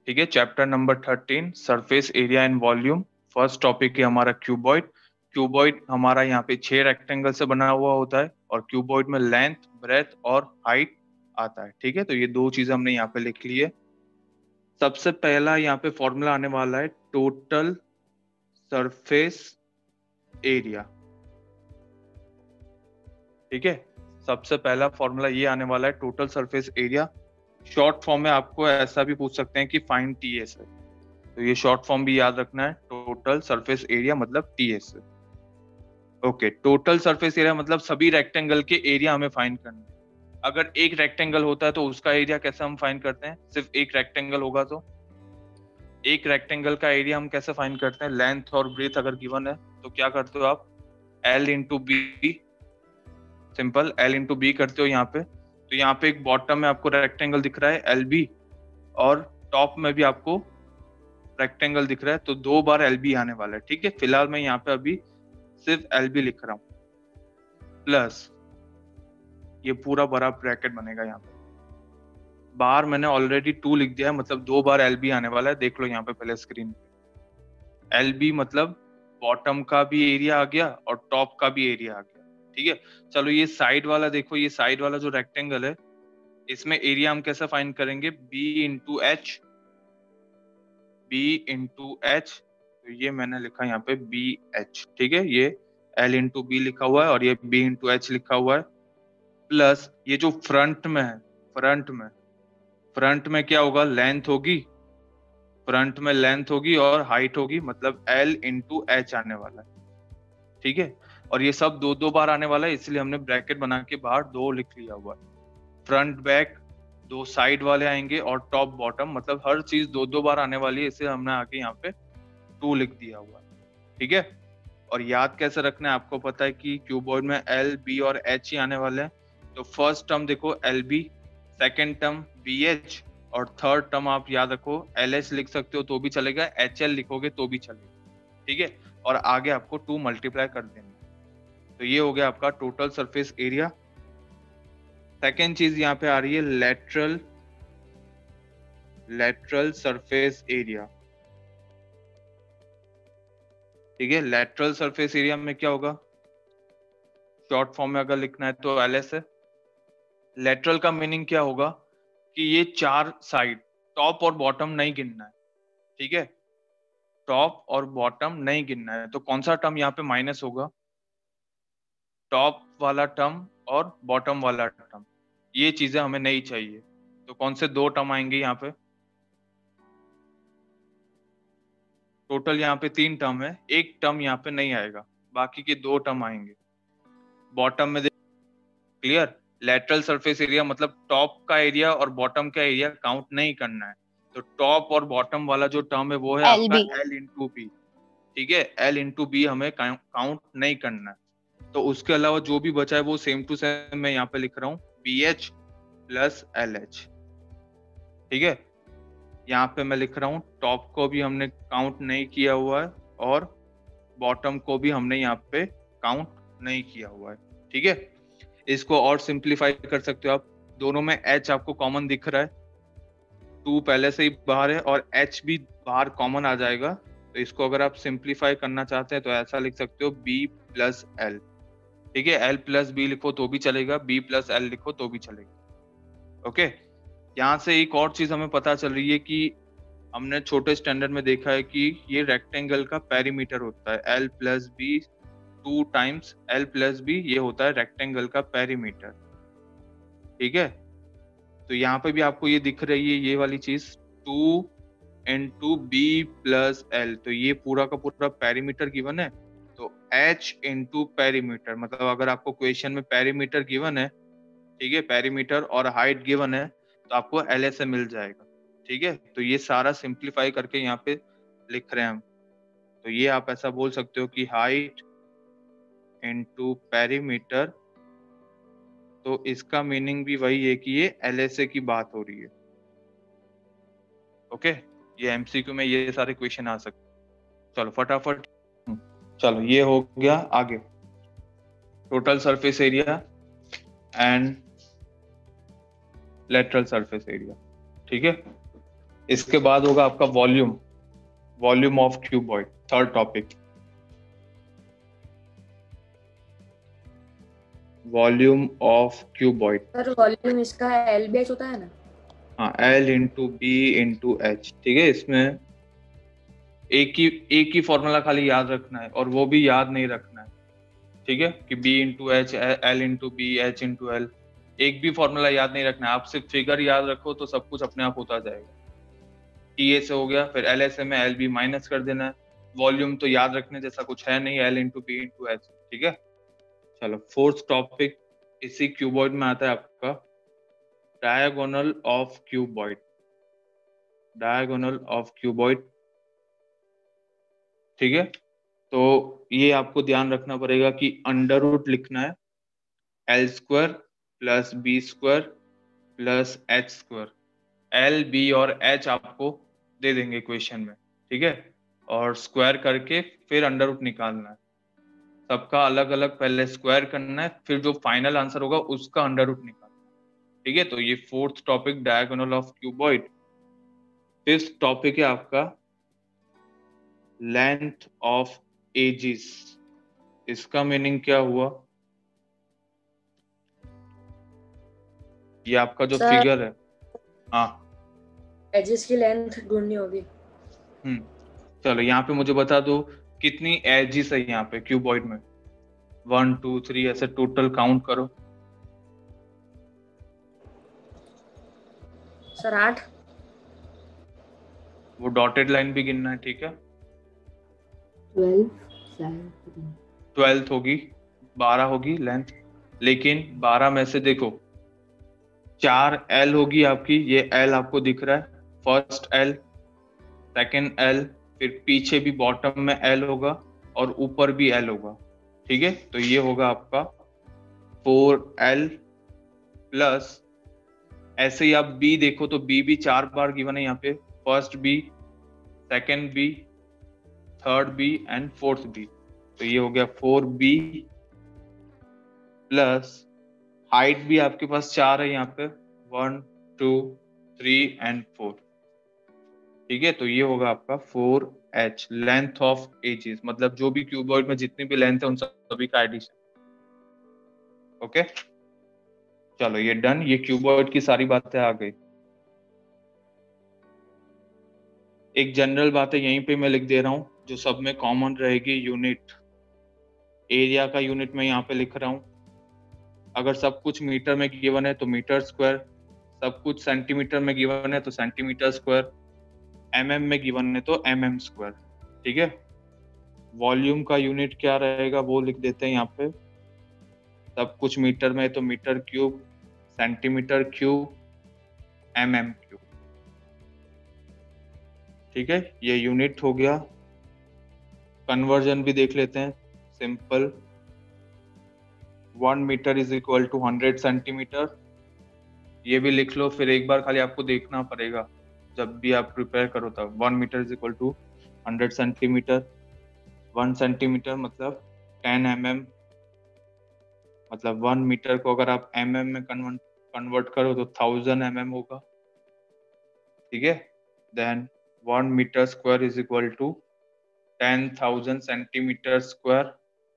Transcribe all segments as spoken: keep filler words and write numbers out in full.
ठीक है, chapter number thirteen, surface area and volume. First topic है हमारा क्यूबॉइड। क्यूबॉइड हमारा यहाँ पे छह रेक्टेंगल से बना हुआ होता है और क्यूबॉइड में लेंथ, ब्रेथ और हाइट आता है। ठीक है, तो ये दो चीजें हमने यहाँ पे लिख ली है। सबसे पहला यहाँ पे फॉर्मूला आने वाला है टोटल सरफेस एरिया। ठीक है, सबसे पहला फॉर्मूला ये आने वाला है total surface area. Short form में आपको ऐसा भी पूछ सकते हैं कि फाइंड टीएस है, तो ये शॉर्ट फॉर्म भी याद रखना है, टोटल सरफेस एरिया मतलब टीएस है। ओके, टोटल सरफेस एरिया मतलब सभी रेक्टेंगल के एरिया हमें फाइंड करना है। अगर एक रेक्टेंगल होता है तो उसका एरिया कैसे हम फाइंड करते हैं? सिर्फ एक रेक्टेंगल होगा तो एक रेक्टेंगल का एरिया हम कैसे फाइंड करते हैं? लेंथ और ब्रेथ अगर गिवन है तो क्या करते हो आप? L into B, simple L into B करते हो यहाँ पे। तो यहाँ पे एक बॉटम में आपको रेक्टेंगल दिख रहा है एल बी और टॉप में भी आपको रेक्टेंगल दिख रहा है, तो दो बार एल बी आने वाला है। ठीक है, फिलहाल मैं यहाँ पे अभी सिर्फ एल बी लिख रहा हूँ, प्लस ये पूरा बड़ा ब्रैकेट बनेगा यहाँ पे। बाहर मैंने ऑलरेडी टू लिख दिया है, मतलब दो बार एल बी आने वाला है। देख लो यहाँ पे पहले स्क्रीन पे, एल बी मतलब बॉटम का भी एरिया आ गया और टॉप का भी एरिया आ गया। ठीक है, चलो ये साइड वाला देखो, ये साइड वाला जो रेक्टेंगल है इसमें एरिया हम कैसे फाइंड करेंगे? B into H, B into H, तो ये मैंने लिखा यहाँ पे बी एच। ठीक है, ये एल इंटू बी लिखा हुआ है और ये बी इंटू एच लिखा हुआ है, प्लस ये जो फ्रंट में है, फ्रंट में फ्रंट में क्या होगा? लेंथ होगी, फ्रंट में लेंथ होगी और हाइट होगी, मतलब एल इंटू एच आने वाला है। ठीक है, और ये सब दो दो बार आने वाला है, इसलिए हमने ब्रैकेट बना के बाहर दो लिख लिया हुआ है। फ्रंट बैक दो साइड वाले आएंगे और टॉप बॉटम, मतलब हर चीज दो दो बार आने वाली है, इसलिए हमने आगे यहाँ पे टू लिख दिया हुआ है। ठीक है, और याद कैसे रखना है? आपको पता है कि क्यूबॉइड में एल बी और एच ही आने वाले हैं। तो फर्स्ट टर्म देखो L B, second term B H और थर्ड टर्म आप याद रखो एल एच लिख सकते हो तो भी चलेगा, एच एल लिखोगे तो भी चलेगा। ठीक है, और आगे आपको टू मल्टीप्लाई कर देना। तो ये हो गया आपका टोटल सरफेस एरिया। सेकेंड चीज यहाँ पे आ रही है लेटरल लेटरल सरफेस एरिया। ठीक है, लेटरल सरफेस एरिया में क्या होगा? शॉर्ट फॉर्म में अगर लिखना है तो एल एस है। लेटरल का मीनिंग क्या होगा कि ये चार साइड, टॉप और बॉटम नहीं गिनना है। ठीक है, टॉप और बॉटम नहीं गिनना है, तो कौन सा टर्म यहाँ पे माइनस होगा? टॉप वाला टर्म और बॉटम वाला टर्म, ये चीजें हमें नहीं चाहिए। तो कौन से दो टर्म आएंगे यहाँ पे? टोटल यहाँ पे तीन टर्म है, एक टर्म यहाँ पे नहीं आएगा, बाकी के दो टर्म आएंगे। बॉटम में क्लियर, लेटरल सरफेस एरिया मतलब टॉप का एरिया और बॉटम का एरिया काउंट नहीं करना है। तो टॉप और बॉटम वाला जो टर्म है वो है आपका एल इंटू बी। ठीक है, एल इंटू बी हमें काउंट नहीं करना है। तो उसके अलावा जो भी बचा है वो सेम टू सेम मैं यहाँ पे लिख रहा हूँ, B H plus L H. ठीक है, यहाँ पे मैं लिख रहा हूँ टॉप को भी हमने काउंट नहीं किया हुआ है और बॉटम को भी हमने यहाँ पे काउंट नहीं किया हुआ है। ठीक है, इसको और सिंप्लीफाई कर सकते हो आप। दोनों में h आपको कॉमन दिख रहा है, टू पहले से ही बाहर है और h भी बाहर कॉमन आ जाएगा। तो इसको अगर आप सिंप्लीफाई करना चाहते हैं तो ऐसा लिख सकते हो b प्लस एल। ठीक है, l प्लस बी लिखो तो भी चलेगा, b प्लस एल लिखो तो भी चलेगा। ओके, यहाँ से एक और चीज हमें पता चल रही है कि हमने छोटे स्टैंडर्ड में देखा है कि ये रेक्टेंगल का पेरीमीटर होता है, l plus B two times L plus B, ये होता है रेक्टेंगल का पेरीमीटर। ठीक है, तो यहाँ पे भी आपको ये दिख रही है ये वाली चीज, two into B plus L, तो ये पूरा का पूरा पेरीमीटर गिवन है। तो h इंटू पेरीमीटर, मतलब अगर आपको क्वेश्चन में पेरीमीटर गिवन है, ठीक है, पेरीमीटर और हाइट गिवन है, तो आपको एल एस से मिल जाएगा। ठीक है, तो ये सारा सिंप्लीफाई करके यहाँ पे लिख रहे हैं हम। तो ये आप ऐसा बोल सकते हो कि हाइट इंटू पेरीमीटर, तो इसका मीनिंग भी वही है कि ये एल एस ए की बात हो रही है। ओके, ये एमसीक्यू में ये सारे क्वेश्चन आ सकते। चलो फटाफट, चलो ये हो गया। आगे total surface area and lateral surface area. ठीक है, इसके बाद होगा आपका volume, volume of cuboid, third topic, volume of cuboid. Sir volume इसका एल बी एच होता है ना? हाँ, L into B into H, ठीक है। इसमें एक ही एक ही फॉर्मूला खाली याद रखना है, और वो भी याद नहीं रखना है, ठीक है, कि B into H, L into B, H into L, एक भी फॉर्मूला याद नहीं रखना है। आप सिर्फ फिगर याद रखो तो सब कुछ अपने आप होता जाएगा। टी ए से हो गया, फिर एल एस ए में एल बी माइनस कर देना है। वॉल्यूम तो याद रखने जैसा कुछ है नहीं, L into B into H, ठीक है। चलो, फोर्थ टॉपिक इसी क्यूबॉइड में आता है आपका, diagonal of cuboid, diagonal of cuboid, ठीक है। तो ये आपको ध्यान रखना पड़ेगा कि अंडर रूट लिखना है L square plus B square plus H square. L, B और एच आपको दे देंगे क्वेश्चन में, ठीक है, और स्क्वायर करके फिर अंडर रूट निकालना है। सबका अलग अलग पहले स्क्वायर करना है, फिर जो फाइनल आंसर होगा उसका अंडर रूट निकालना है, ठीक है। तो ये fourth topic, diagonal of cuboid. Fifth topic है आपका लेंथ ऑफ एजिस। इसका मीनिंग क्या हुआ? ये आपका जो सर फिगर है, हाँ, एजेस की लेंथ ढूंढनी होगी। हम्म चलो, यहाँ पे मुझे बता दो कितनी एजिस है यहाँ पे क्यूबॉइड में। वन टू थ्री ऐसे टोटल काउंट करो। सर आठ। वो डॉटेड लाइन भी गिनना है, ठीक है। ट्वेल्थ होगी, बारह होगी लेंथ, लेकिन बारह में से देखो चार एल होगी आपकी, ये एल आपको दिख रहा है, फर्स्ट एल, सेकेंड एल, फिर पीछे भी बॉटम में एल होगा और ऊपर भी एल होगा, ठीक है। तो ये होगा आपका फोर एल प्लस, ऐसे ही आप बी देखो तो बी भी चार बार गिवन है यहाँ पे, first B, second B, third B and fourth B. तो ये हो गया फोर बी प्लस हाइट भी आपके पास चार है यहाँ पे, one two three and four, ठीक है। तो ये होगा आपका four H, length of edges, मतलब जो भी क्यूबॉइड में जितनी भी लेंथ है उन सभी का एडिशन, ओके। चलो ये डन, ये क्यूबॉइड की सारी बातें आ गई। एक जनरल बात है यहीं पे मैं लिख दे रहा हूँ, जो सब में कॉमन रहेगी, यूनिट, एरिया का यूनिट में यहाँ पे लिख रहा हूँ। अगर सब कुछ मीटर में गिवन है तो मीटर स्क्वायर, सब कुछ सेंटीमीटर में गिवन है तो सेंटीमीटर स्क्वायर, एमएम में गिवन है तो एमएम स्क्वायर, ठीक है। वॉल्यूम का यूनिट क्या रहेगा वो लिख देते हैं यहाँ पे, सब कुछ मीटर में तो metre cube, centimetre cube, mm cube, ठीक है। ये यूनिट हो गया। कन्वर्जन भी देख लेते हैं, simple, one metre is equal to hundred centimetre, ये भी लिख लो, फिर एक बार खाली आपको देखना पड़ेगा जब भी आप प्रिपेयर करो तब। One metre is equal to hundred centimetre, one centimetre मतलब टेन एम एम, मतलब वन मीटर को अगर आप एम एम में कन्वर्ट कन्वर्ट करो तो थाउजेंड एम एम होगा, ठीक है। Then one metre square is equal to ten thousand centimetre square,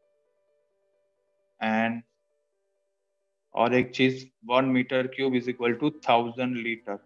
and और एक चीज, one metre cube is equal to thousand litre.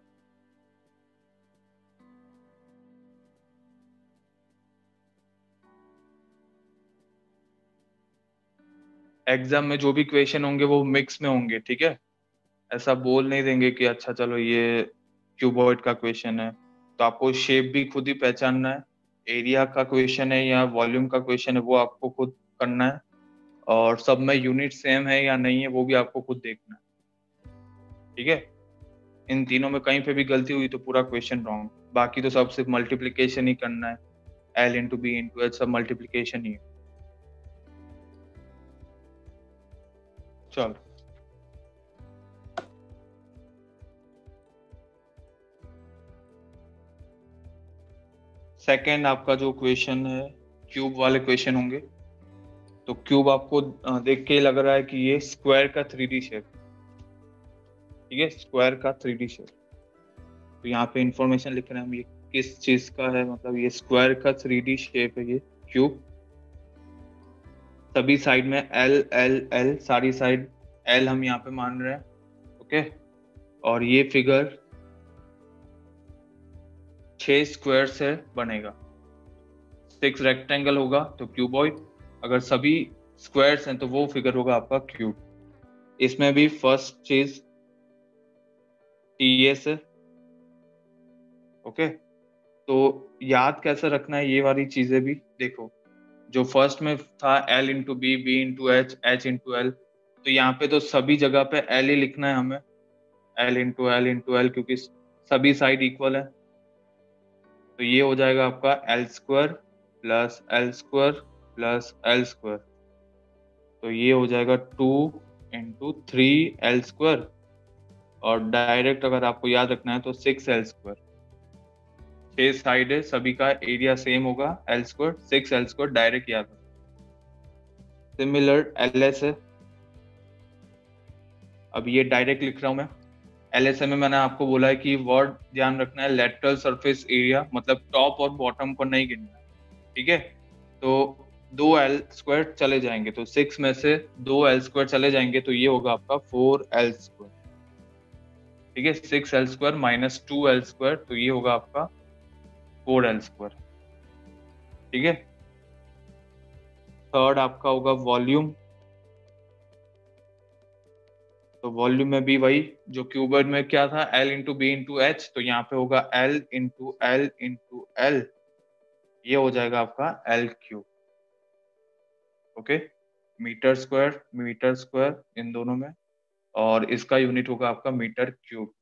Exam में जो भी क्वेश्चन होंगे वो मिक्स में होंगे, ठीक है। ऐसा बोल नहीं देंगे कि अच्छा चलो ये क्यूबॉइड का क्वेश्चन है, तो आपको शेप भी खुद ही पहचानना है। एरिया का क्वेश्चन है या वॉल्यूम का क्वेश्चन है वो आपको खुद करना है, और सब में यूनिट सेम है या नहीं है वो भी आपको खुद देखना है, ठीक है। इन तीनों में कहीं पे भी गलती हुई तो पूरा क्वेश्चन रॉन्ग, बाकी तो सब सिर्फ मल्टीप्लीकेशन ही करना है, L into B into H सब मल्टीप्लीकेशन ही है। चलो सेकेंड आपका जो क्वेश्चन है, क्यूब वाले क्वेश्चन होंगे। तो क्यूब आपको देख के लग रहा है कि ये स्क्वायर का थ्री डी शेप, ठीक है, स्क्वायर का थ्री डी शेप। तो यहाँ पे इंफॉर्मेशन लिख रहे हैं हम, ये किस चीज का है, मतलब ये स्क्वायर का थ्री डी शेप है, ये क्यूब, सभी साइड में एल एल एल, सारी साइड एल हम यहाँ पे मान रहे हैं, ओके। और ये फिगर छह स्क्वायर से बनेगा, सिक्स रेक्टेंगल होगा तो क्यूबॉइड, अगर सभी स्क्वायर्स हैं तो वो फिगर होगा आपका क्यूब। इसमें भी फर्स्ट चीज टी एस है, ओके। तो याद कैसे रखना है ये वाली चीजें भी देखो, जो फर्स्ट में था L into B, B into H, H into L, तो यहाँ पे तो सभी जगह पे L ही लिखना है हमें, L into L into L, क्योंकि सभी साइड इक्वल है। तो ये हो जाएगा आपका L square plus L square plus L square, तो ये हो जाएगा two into three L square, और डायरेक्ट अगर आपको याद रखना है तो सिक्स एल स्क्वायर, छह साइड है, सभी का एरिया सेम होगा, L square six L square, direct याद रखना। सिमिलर एल एस है, अब ये डायरेक्ट लिख रहा हूं मैं। एल एस में मैंने आपको बोला है कि वर्ड ध्यान रखना है, लेटरल सरफेस एरिया, मतलब टॉप और बॉटम को नहीं गिनना है, ठीक है। तो दो एल स्क्वायर चले जाएंगे, तो सिक्स में से दो एल स्क्वायर चले जाएंगे, तो ये होगा आपका फोर एल स्क्वायर, ठीक है। Six L square minus two L square, तो ये होगा आपका फोर एल स्क्वायर, ठीक है। थर्ड आपका होगा वॉल्यूम, तो वॉल्यूम में भी वही जो क्यूबॉइड में क्या था, L into B into H, तो यहाँ पे होगा L into L into L, ये हो जाएगा आपका L cube, okay. Metre square metre square इन दोनों में, और इसका यूनिट होगा आपका metre cube.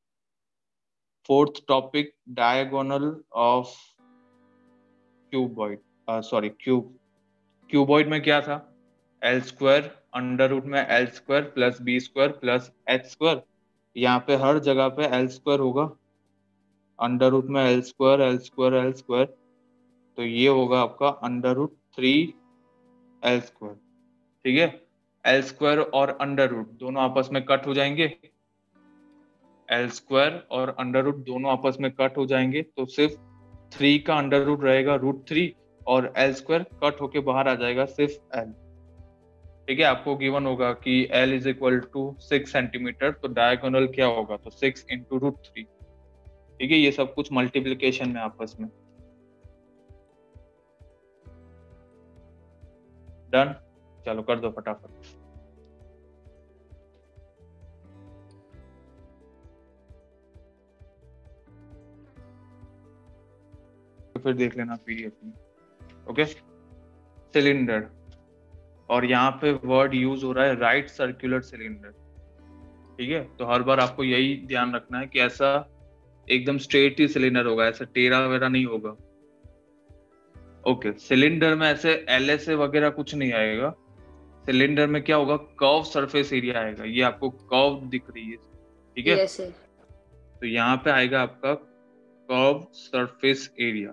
Fourth topic, diagonal of cuboid, sorry cube. Cuboid में क्या था, एल स्क्वायर अंडर रूट में L square plus B square plus H square, यहाँ पे हर जगह पे एल स्क्वायर होगा, अंडर रूट में L square L square L square, तो ये होगा आपका under root three L square, ठीक है। एल स्क्वायर और अंडर रूट दोनों आपस में कट हो जाएंगे, एल स्क्वायर और अंडर रूट दोनों आपस में कट हो जाएंगे, तो सिर्फ थ्री का अंडर रूट रहेगा रूट थ्री, और एल स्क्वायर कट होके बाहर आ जाएगा सिर्फ एल, ठीक है। आपको गिवन होगा कि L is equal to six centimetre, तो डायगोनल क्या होगा, तो सिक्स इंटू रूट थ्री, ठीक है। ये सब कुछ मल्टीप्लीकेशन में आपस में, डन। चलो कर दो फटाफट। तो फिर देख लेना पीडीएफ में, ओके। सिलेंडर, और यहाँ पे वर्ड यूज हो रहा है राइट सर्कुलर सिलेंडर, ठीक है। तो हर बार आपको यही ध्यान रखना है कि ऐसा एकदम स्ट्रेट ही सिलेंडर होगा, ऐसा टेढ़ा वेरा नहीं होगा, ओके। सिलेंडर में ऐसे एल एस ए वगैरह कुछ नहीं आएगा, सिलेंडर में क्या होगा, कर्व सरफेस एरिया आएगा, ये आपको कर्व दिख रही है, ठीक है। yes, sir. तो यहाँ पे आएगा आपका कर्व सरफेस एरिया,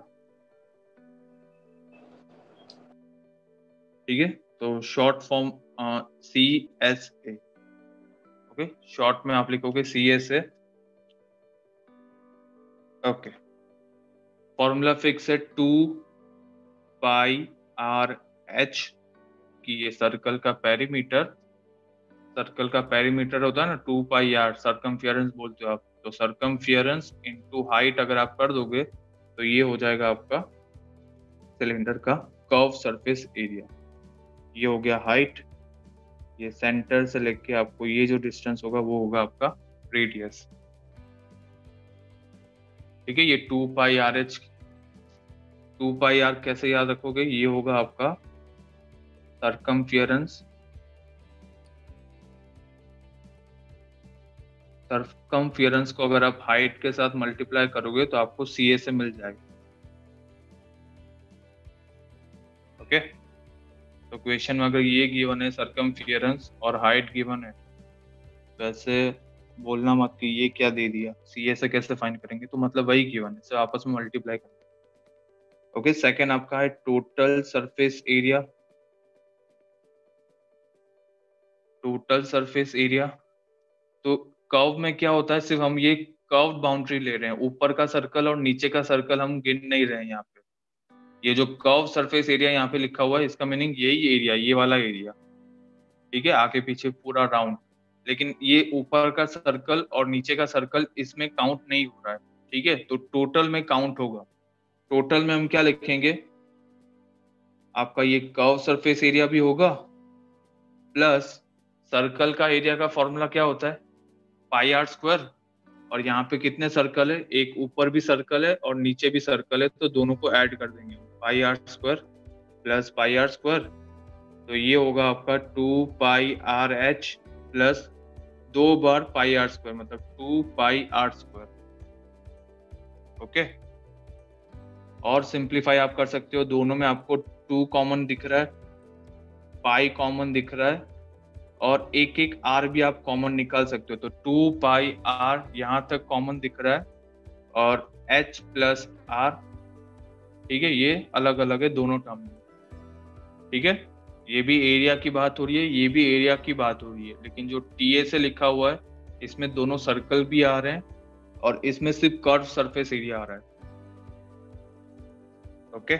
ठीक है। तो short form C S A, okay. Short में आप लिखोगे C S A, okay. Formula fix है टू पाई आर एच, कि ये सर्कल का पेरीमीटर, सर्कल का पेरीमीटर होता है ना टू पाई आर, सर्कमफियरेंस बोलते हो आप, तो सर्कमफियरेंस इनटू हाइट अगर आप कर दोगे तो ये हो जाएगा आपका सिलेंडर का कर्व सरफेस एरिया। ये हो गया हाइट, ये सेंटर से लेके आपको ये जो डिस्टेंस होगा वो होगा आपका रेडियस, ठीक है। ये two pi R H, two pi R कैसे याद रखोगे, ये होगा आपका सर्कमफियरेंस, सर्कमफियरेंस को अगर आप हाइट के साथ मल्टीप्लाई करोगे तो आपको सी ए से मिल जाएगा, ओके। तो क्वेश्चन में अगर ये गिवन है सर्कमफियरेंस और हाइट गिवन है, तो ऐसे बोलना मत कि ये क्या दे दिया, सी ए से कैसे फाइंड करेंगे, तो मतलब वही गिवन है, इसे आपस में मल्टीप्लाई करेंगे, ओके। सेकंड आपका है total surface area, total surface area, तो कर्व में क्या होता है, सिर्फ हम ये कर्व्ड बाउंड्री ले रहे हैं, ऊपर का सर्कल और नीचे का सर्कल हम गिन नहीं रहे हैं यहाँ पे। ये जो कर्व सरफेस एरिया यहाँ पे लिखा हुआ है, इसका मीनिंग यही एरिया, ये वाला एरिया, ठीक है, आगे पीछे पूरा राउंड। लेकिन ये ऊपर का सर्कल और नीचे का सर्कल इसमें काउंट नहीं हो रहा है, ठीक है। तो टोटल में काउंट होगा। टोटल में हम क्या लिखेंगे, आपका ये कर्व सरफेस एरिया भी होगा प्लस सर्कल का एरिया का फॉर्मूला क्या होता है, पाई आर स्क्वायर। और यहाँ पे कितने सर्कल है, एक ऊपर भी सर्कल है और नीचे भी सर्कल है, तो दोनों को ऐड कर देंगे, pi R square plus pi R square. तो ये होगा आपका two pi R H plus दो बार पाई आर स्क्वायर, मतलब two pi R square. Okay, और सिंप्लीफाई आप कर सकते हो, दोनों में आपको टू कॉमन दिख रहा है, पाई कॉमन दिख रहा है, और एक एक आर भी आप कॉमन निकाल सकते हो। तो टू पाई आर यहाँ तक कॉमन दिख रहा है और एच प्लस आर, ठीक है, ये अलग अलग है दोनों टर्म में, ठीक है। ये भी एरिया की बात हो रही है, ये भी एरिया की बात हो रही है, लेकिन जो टी ए से लिखा हुआ है इसमें दोनों सर्कल भी आ रहे हैं और इसमें सिर्फ कर्व सरफेस एरिया आ रहा है। ओके,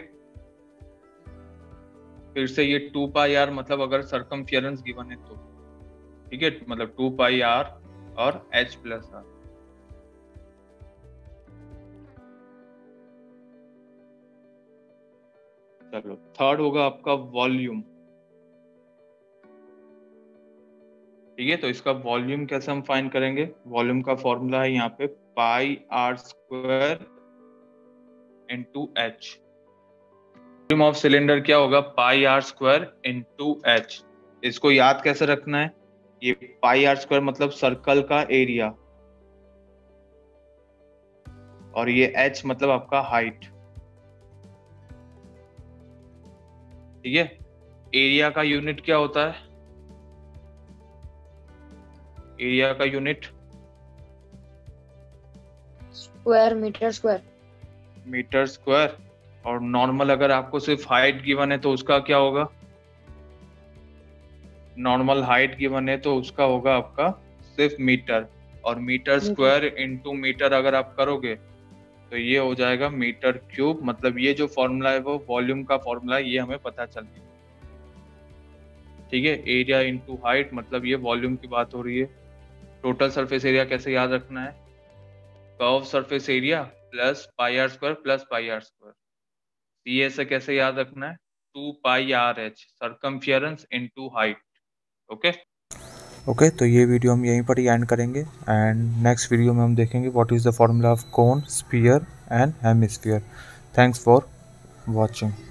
फिर से ये टू पाई आर मतलब अगर सर्कमफियरेंस गिवन है तो, ठीक है, मतलब टू पाई आर और एच प्लस आर। चलो, थर्ड होगा आपका वॉल्यूम, ठीक है। तो इसका वॉल्यूम कैसे हम फाइंड करेंगे, वॉल्यूम का फॉर्मूला है यहाँ पे pi R square into H. Volume of cylinder क्या होगा, pi R square into H. इसको याद कैसे रखना है, ये पाई आर स्क्वायर मतलब सर्कल का एरिया और ये एच मतलब आपका हाइट, ठीक है। एरिया का यूनिट क्या होता है, एरिया का unit square, metre square, metre square. और नॉर्मल अगर आपको सिर्फ हाइट गिवन है तो उसका क्या होगा, नॉर्मल हाइट गिवन है तो उसका होगा आपका सिर्फ मीटर, और मीटर स्क्वायर इंटू मीटर अगर आप करोगे तो ये हो जाएगा मीटर क्यूब। मतलब ये जो फॉर्मूला है वो वॉल्यूम का फॉर्मूला है, ये हमें पता चल गया, ठीक है। एरिया इंटू हाइट मतलब ये वॉल्यूम की बात हो रही है। टोटल सरफेस एरिया कैसे याद रखना है, curve surface area plus pi R square plus pi R square. C A से कैसे याद रखना है, two pi R H circumference into height. Okay okay तो ये वीडियो हम यहीं पर ही एंड करेंगे एंड नेक्स्ट वीडियो में हम देखेंगे what is the formula of cone, sphere and hemisphere. Thanks for watching.